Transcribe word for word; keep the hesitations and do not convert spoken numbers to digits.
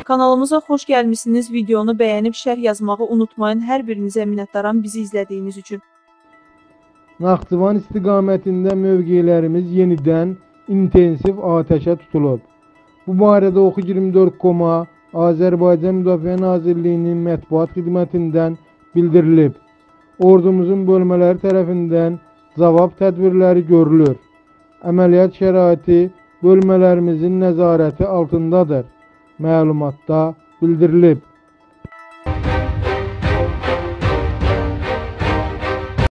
Kanalımıza xoş gəlmişsiniz. Videonu bəyənib şərh yazmağı unutmayın. Hər birinizə minnətdaram bizi izlədiyiniz üçün. Naxçıvan istiqamətində mövqelərimiz yenidən intensiv atəşə tutulub. Bu barədə Oxu iyirmi dörd nöqtə com-a Azərbaycan Müdafiə Nazirliyinin mətbuat xidmətindən bildirilib. Ordumuzun bölmələri tərəfindən cavab tədbirləri görülür. Əməliyyat şəraiti bölmələrimizin nəzarəti altındadır. Məlumatda bildirilib.